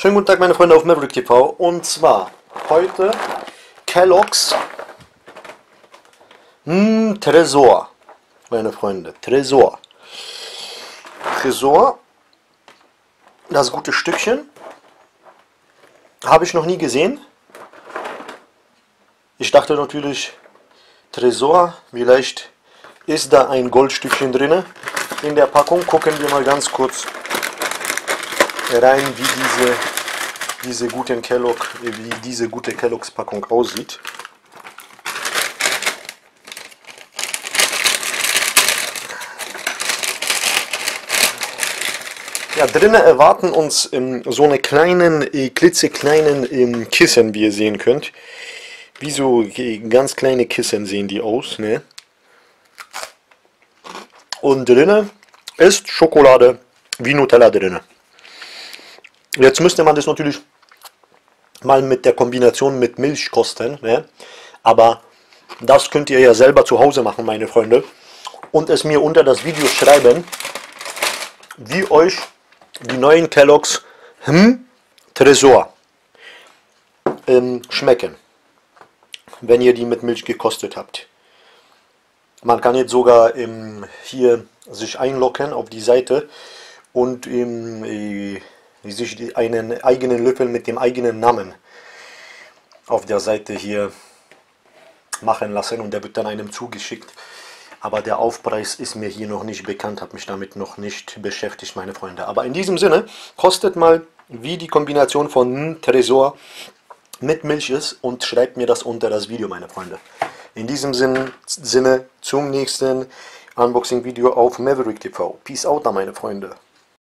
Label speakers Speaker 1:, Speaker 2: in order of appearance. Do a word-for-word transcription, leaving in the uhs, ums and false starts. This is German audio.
Speaker 1: Schönen guten Tag, meine Freunde auf Maverick T V. Und zwar heute Kellogg's mm, Tresor, meine Freunde. Tresor. Tresor. Das gute Stückchen. Habe ich noch nie gesehen. Ich dachte natürlich, Tresor, vielleicht ist da ein Goldstückchen drin in der Packung. Gucken wir mal ganz kurz rein, wie diese, diese guten Kellogg, wie diese gute Kellogg's Packung aussieht. Ja, drinnen erwarten uns ähm, so eine kleinen, äh, klitzekleinen ähm, Kissen, wie ihr sehen könnt. Wie so äh, ganz kleine Kissen sehen die aus, ne? Und drinnen ist Schokolade wie Nutella drinne. Jetzt müsste man das natürlich mal mit der Kombination mit Milch kosten, ne? Aber das könnt ihr ja selber zu Hause machen, meine Freunde, und es mir unter das Video schreiben, wie euch die neuen Kellogg's hm, Tresor ähm, schmecken, wenn ihr die mit Milch gekostet habt. Man kann jetzt sogar ähm, hier sich einloggen auf die Seite und ähm, äh, sich einen eigenen Löffel mit dem eigenen Namen auf der Seite hier machen lassen und der wird dann einem zugeschickt. Aber der Aufpreis ist mir hier noch nicht bekannt, habe mich damit noch nicht beschäftigt, meine Freunde. Aber in diesem Sinne, kostet mal, wie die Kombination von Tresor mit Milch ist und schreibt mir das unter das Video, meine Freunde. In diesem Sinne, Sinne zum nächsten Unboxing-Video auf Maverick T V. Peace out, meine Freunde.